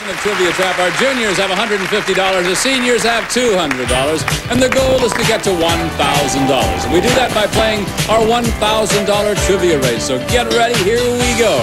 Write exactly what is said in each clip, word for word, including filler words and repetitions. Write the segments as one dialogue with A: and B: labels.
A: edition of Trivia Trap. Our juniors have one hundred fifty dollars, the seniors have two hundred dollars, and the goal is to get to one thousand dollars. And we do that by playing our one thousand dollar trivia race. So get ready, here we go.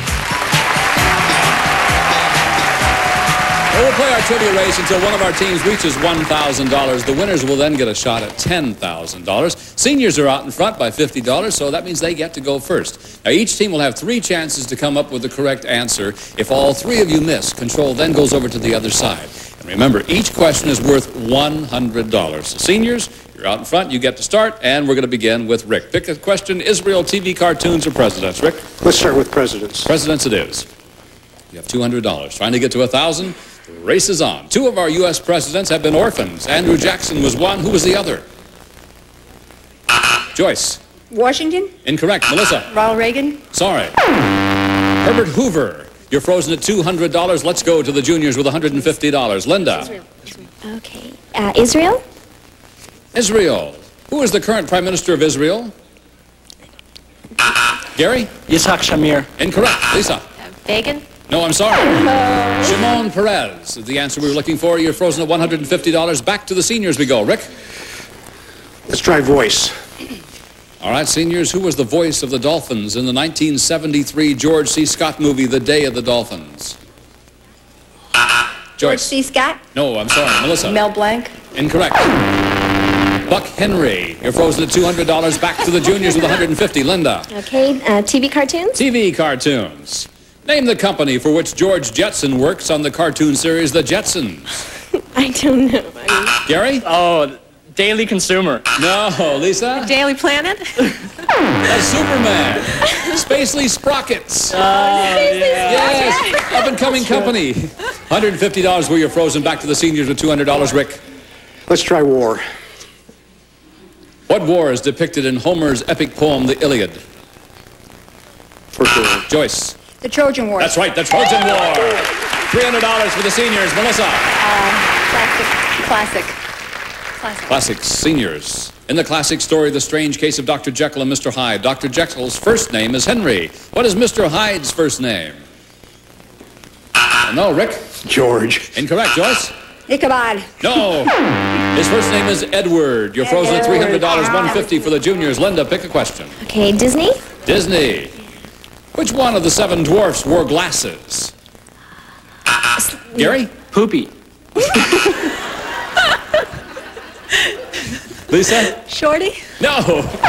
A: We'll play our trivia race until one of our teams reaches one thousand dollars. The winners will then get a shot at ten thousand dollars. Seniors are out in front by fifty dollars, so that means they get to go first. Now, each team will have three chances to come up with the correct answer. If all three of you miss, control then goes over to the other side. And remember, each question is worth one hundred dollars. So seniors, you're out in front, you get to start, and we're going to begin with Rick. Pick a question: Israel, T V, cartoons, or presidents? Rick?
B: Let's start with presidents.
A: Presidents it is. You have two hundred dollars. Trying to get to one thousand dollars? The race is on. Two of our U S presidents have been orphans. Andrew Jackson was one. Who was the other? Joyce.
C: Washington.
A: Incorrect. Melissa.
C: Ronald Reagan.
A: Sorry. Herbert Hoover. You're frozen at two hundred dollars. Let's go to the juniors with one hundred fifty dollars. Linda.
D: Israel. Israel. Okay. Uh, Israel?
A: Israel. Who is the current Prime Minister of Israel? Gary?
E: Yitzhak Shamir.
A: Incorrect. Lisa.
D: Uh, Begin?
A: No, I'm sorry. Shimon Peres is the answer we were looking for. You're frozen at one hundred fifty dollars. Back to the seniors we go. Rick?
B: Let's try voice.
A: All right, seniors, who was the voice of the Dolphins in the nineteen seventy-three George C. Scott movie, The Day of the Dolphins?
C: George
A: Joyce?
C: C. Scott.
A: No, I'm sorry. Melissa?
C: Mel Blanc.
A: Incorrect. Buck Henry. You're frozen at two hundred dollars. Back to the juniors with one hundred fifty. Linda?
D: Okay. Uh, T V cartoons?
A: T V cartoons. Name the company for which George Jetson works on the cartoon series The Jetsons.
D: I don't know. I mean...
A: Gary?
E: Oh, Daily Consumer.
A: No. Lisa?
C: Daily Planet.
A: That's Superman. Spacely Sprockets.
E: Oh, yeah.
A: Yes. Up-and-coming company. one hundred fifty dollars where you're frozen. Back to the seniors with two hundred dollars. Rick?
B: Let's try war.
A: What war is depicted in Homer's epic poem, The Iliad?
B: For sure.
A: Joyce?
C: The Trojan War.
A: That's right, the Trojan War. three hundred dollars for the seniors. Melissa?
C: Um, classic. Classic. Classic.
A: Classic seniors. In the classic story, The Strange Case of Doctor Jekyll and Mister Hyde, Doctor Jekyll's first name is Henry. What is Mister Hyde's first name? No, Rick?
B: George.
A: Incorrect. Joyce?
C: Ichabod.
A: No. His first name is Edward. You're frozen at three hundred dollars, one hundred fifty dollars for the juniors. Linda, pick a question.
D: Okay. Disney?
A: Disney. Which one of the seven dwarfs wore glasses? Gary?
E: Poopy.
A: Lisa?
C: Shorty.
A: No.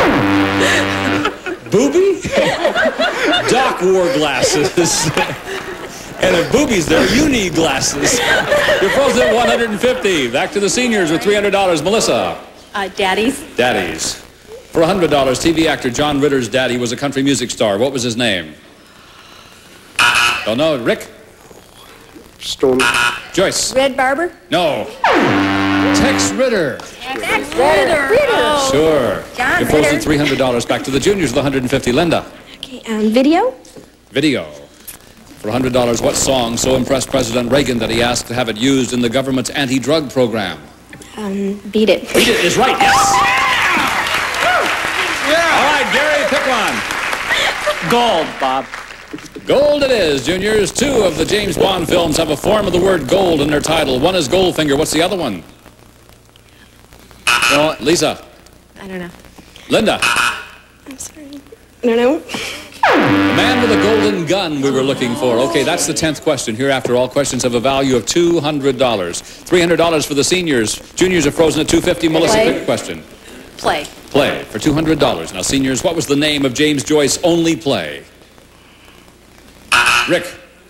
A: Booby? Doc wore glasses. And if Booby's there, you need glasses. You're frozen at one hundred fifty dollars. Back to the seniors with three hundred dollars. Melissa?
C: Uh, Daddy's.
A: Daddies. For one hundred dollars, T V actor John Ritter's daddy was a country music star. What was his name? Don't know. Rick?
B: Storm.
A: Joyce?
C: Red Barber.
A: No. Tex Ritter.
C: Tex Ritter. Ritter.
A: Sure.
C: John
A: You're frozen
C: Ritter.
A: three hundred dollars. Back to the juniors with one hundred fifty dollars. Linda?
D: Okay. Um, video?
A: Video. For one hundred dollars, what song so impressed President Reagan that he asked to have it used in the government's anti-drug program?
D: Um, Beat It.
A: Beat It is right, yes. Yeah. All right, Gary, pick one.
E: Gold, Bob.
A: Gold it is, juniors. Two of the James Bond films have a form of the word gold in their title. One is Goldfinger. What's the other one? No, Lisa.
C: I don't know.
A: Linda.
D: I'm sorry. I don't know.
A: The man with a golden gun we were looking for. Okay, that's the tenth question. Hereafter, all questions have a value of two hundred dollars. three hundred dollars for the seniors. Juniors are frozen at two hundred fifty dollars. Melissa,
C: Play.
A: pick a question.
C: Play.
A: Play for two hundred dollars. Now, seniors, what was the name of James Joyce's only play? Rick.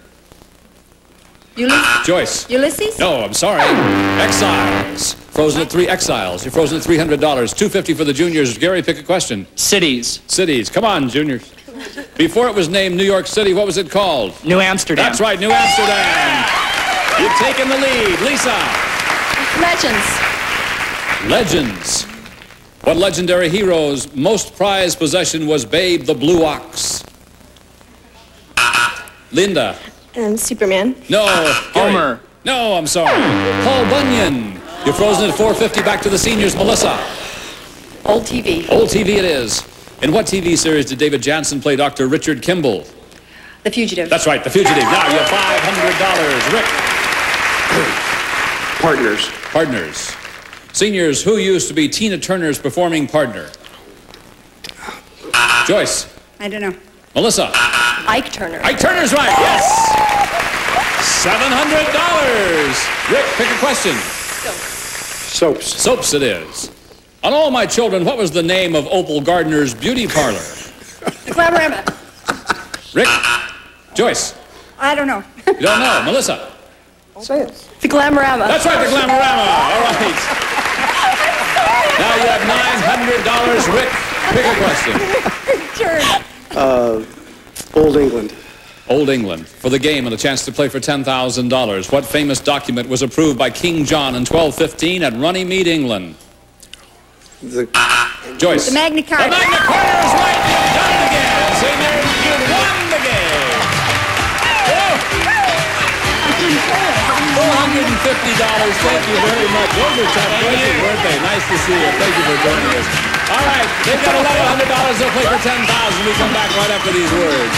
C: Ulysses.
A: Joyce.
C: Ulysses.
A: No, I'm sorry. Exiles. Frozen at three Exiles. You're frozen at three hundred dollars. two hundred fifty dollars for the juniors. Gary, pick a question.
E: Cities.
A: Cities. Come on, juniors. Before it was named New York City, what was it called?
E: New Amsterdam.
A: That's right, New Amsterdam. You've taken the lead. Lisa.
C: Legends.
A: Legends. What legendary hero's most prized possession was Babe the Blue Ox? Linda.
D: Um, Superman.
A: No. Gary.
E: Homer.
A: No, I'm sorry. Paul Bunyan. You're frozen at four hundred fifty dollars. Back to the seniors. Melissa.
C: Old T V.
A: Old T V it is. In what T V series did David Jansen play Doctor Richard Kimball?
C: The Fugitive.
A: That's right, The Fugitive. Now you have five hundred dollars. Rick.
B: Partners.
A: Partners. Seniors, who used to be Tina Turner's performing partner? Joyce.
F: I don't know.
A: Melissa.
C: Ike Turner.
A: Ike Turner's right, yes! seven hundred dollars. Rick, pick a question.
B: Soaps.
A: Soaps it is. On All My Children, what was the name of Opal Gardner's beauty parlor?
C: The Glamorama.
A: Rick. Joyce.
F: I don't know.
A: You don't know. Melissa.
F: Say it.
C: The Glamorama.
A: That's right, the Glamorama. All right. Now you have nine hundred dollars. Rick, pick a question.
C: Turn.
B: Uh, Old England.
A: Old England. For the game and a chance to play for ten thousand dollars. What famous document was approved by King John in twelve fifteen at Runnymede, England?
B: The
A: Joyce.
F: The Magna Carta.
A: The Magna Carta is right. You've done it again. Senior, you won the game. four hundred fifty dollars. Thank you very much. Those are tough questions, weren't they? Nice to see you. Thank you for joining us. All right, they've got eleven hundred dollars. They'll play for ten thousand dollars. We come back right after these words.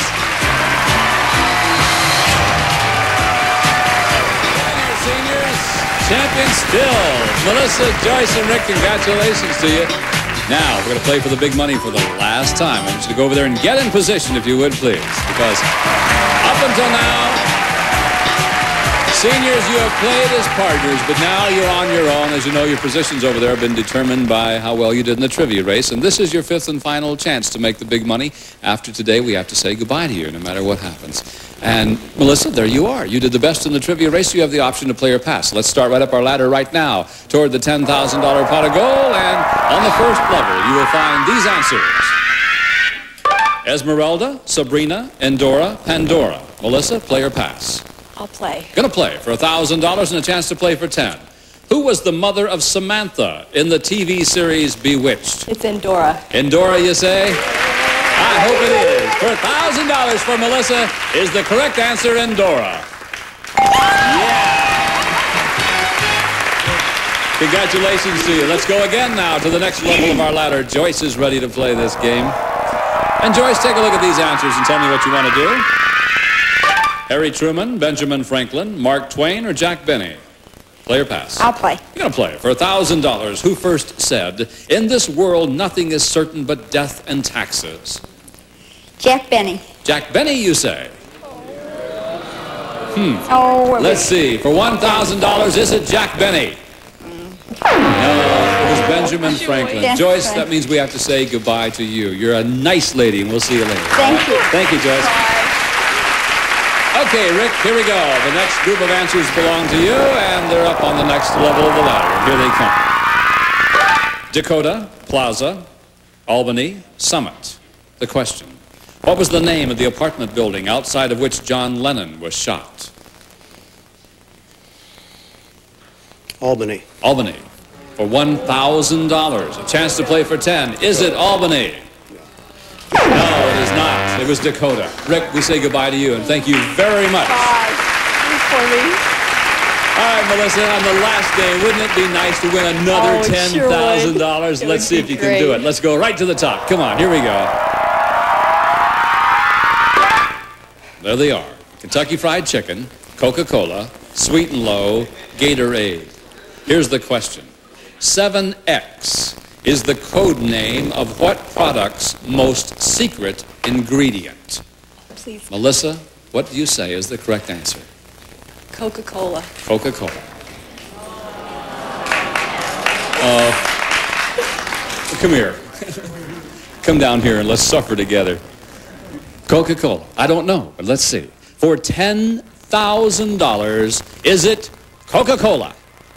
A: Seniors, champions still. Melissa, Joyce, and Rick, congratulations to you. Now, we're going to play for the big money for the last time. I want you to go over there and get in position, if you would, please. Because up until now, seniors, you have played as partners, but now you're on your own. As you know, your positions over there have been determined by how well you did in the trivia race, and this is your fifth and final chance to make the big money. After today, we have to say goodbye to you, no matter what happens. And, Melissa, there you are. You did the best in the trivia race. So you have the option to play or pass. Let's start right up our ladder right now toward the ten thousand dollar pot of gold, and on the first level, you will find these answers. Esmeralda, Sabrina, Endora, Pandora. Melissa, play or pass?
C: I'll play.
A: Gonna play for one thousand dollars and a chance to play for ten. Who was the mother of Samantha in the T V series Bewitched?
C: It's Endora.
A: Endora, you say? I hope it is. For one thousand dollars for Melissa is the correct answer, Endora. Yeah. Congratulations to you. Let's go again now to the next level of our ladder. Joyce is ready to play this game. And Joyce, take a look at these answers and tell me what you want to do. Harry Truman, Benjamin Franklin, Mark Twain, or Jack Benny? Play or pass?
F: I'll play.
A: You're going to play for one thousand dollars. Who first said, "In this world nothing is certain but death and taxes"?
F: Jack Benny.
A: Jack Benny, you say? Hmm.
F: Oh,
A: Let's see. For one thousand dollars, is it Jack Benny? No, it was Benjamin Franklin.
F: Yes,
A: Joyce,
F: right.
A: that means we have to say goodbye to you. You're a nice lady, and we'll see you later.
F: Thank you.
A: Thank you, Joyce. Okay, Rick, here we go. The next group of answers belong to you, and they're up on the next level of the ladder. Here they come. Dakota, Plaza, Albany, Summit. The question: what was the name of the apartment building outside of which John Lennon was shot?
B: Albany.
A: Albany. For one thousand dollars. A chance to play for ten. Is it Albany? No, it is not. It was Dakota. Rick, we say goodbye to you, and thank you very much.
C: Bye. For me.
A: All right, Melissa, on the last day, wouldn't it be nice to win another
C: Oh, it
A: ten
C: sure
A: thousand
C: would.
A: dollars?
C: It
A: Let's
C: would
A: see
C: be
A: if you can do
C: great.
A: it. Let's go right to the top. Come on, here we go. There they are. Kentucky Fried Chicken, Coca-Cola, Sweet and Low, Gatorade. Here's the question. seven X is the code name of what product's most secret ingredient?
C: Please.
A: Melissa, what do you say is the correct answer?
C: Coca-Cola.
A: Coca-Cola. Oh. Come here. Come down here and let's suffer together. Coca-Cola. I don't know, but let's see. For ten thousand dollars, is it Coca-Cola?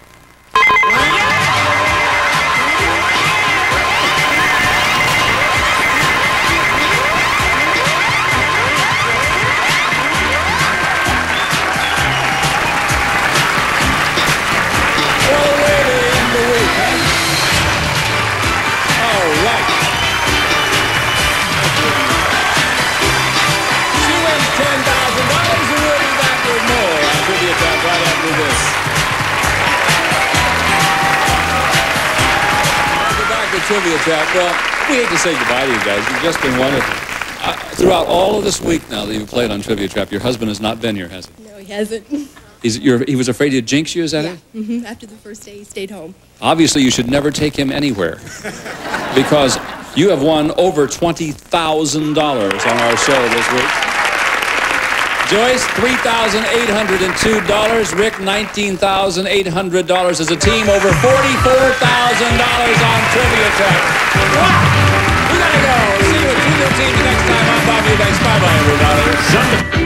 A: Trivia Trap. Well, we hate to say goodbye to you guys. You've just been wonderful. Uh, throughout all of this week now that you've played on Trivia Trap, your husband has not been here, has he?
C: No, he hasn't.
A: He's, you're, he was afraid he'd jinx you, is that
G: Yeah.
A: it?
G: Mm-hmm. After the first day, he stayed home.
A: Obviously, you should never take him anywhere because you have won over twenty thousand dollars on our show this week. Joyce, three thousand eight hundred two dollars. Rick, nineteen thousand eight hundred dollars. As a team, over forty-four thousand dollars on Trivia Track. Wow! We gotta go. See you with two new teams next time on Bob Eubanks. Bye-bye, everybody.